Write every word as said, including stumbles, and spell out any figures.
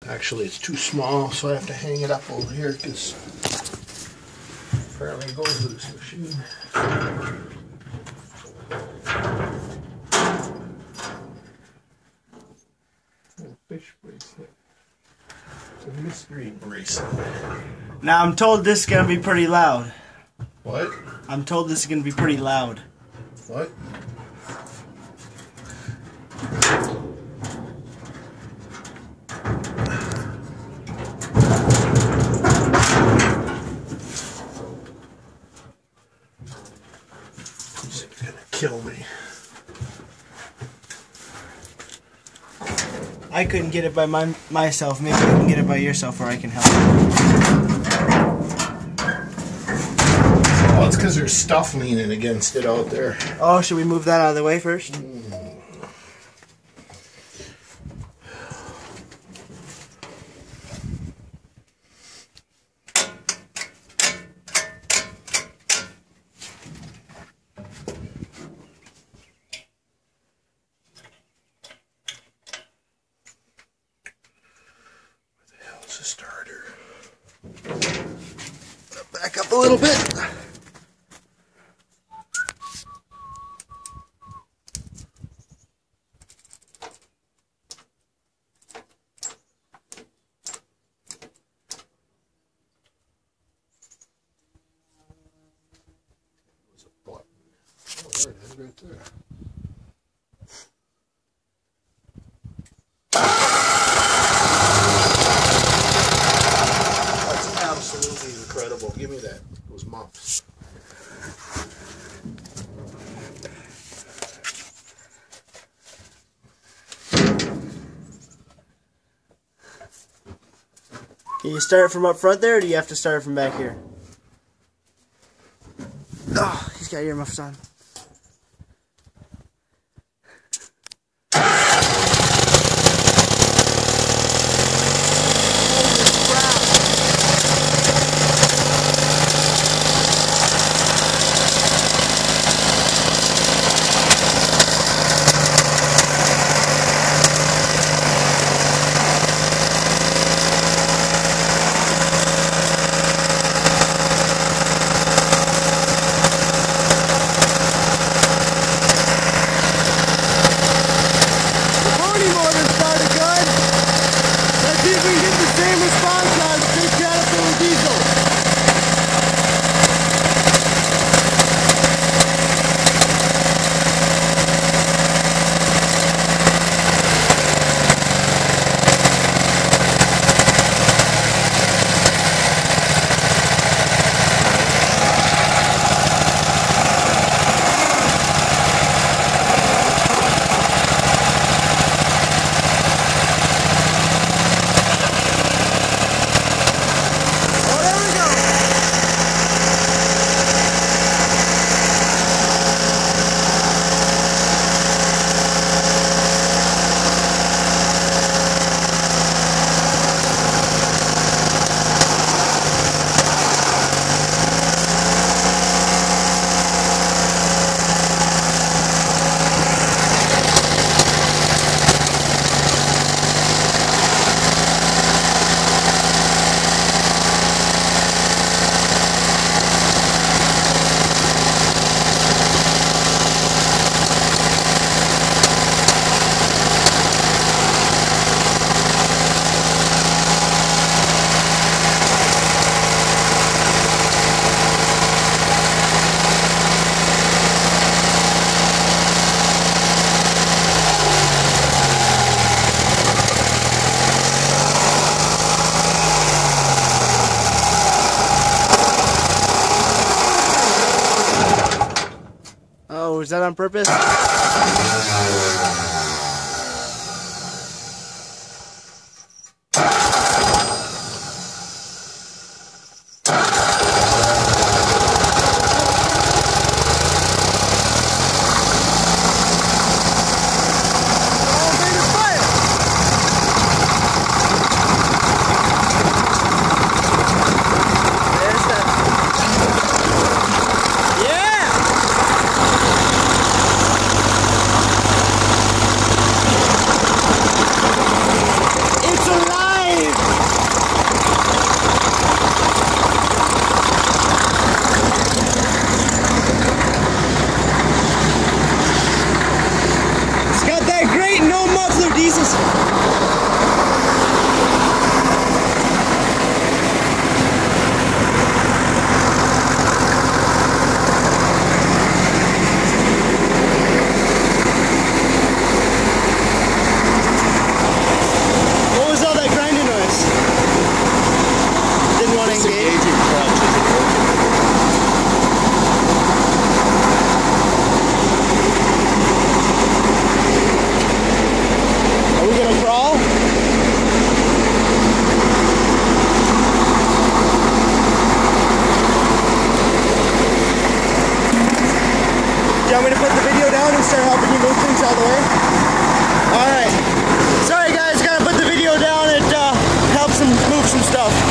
Actually, it's too small, so I have to hang it up over here because apparently it goes with this machine. Fish bracelet. It's a mystery bracelet. Now I'm told this is gonna be pretty loud. What? I'm told this is gonna be pretty loud. What? This thing's gonna kill me. I couldn't get it by my, myself. Maybe you can get it by yourself, or I can help. Well, it's because there's stuff leaning against it out there. Oh, should we move that out of the way first? Mm. A starter. Back up a little bit. There's a button. Oh, there it is, right there. Absolutely incredible. Give me that. Those muffs. Can you start it from up front there, or do you have to start it from back here? Oh, he's got earmuffs on. Was that on purpose? some move some stuff.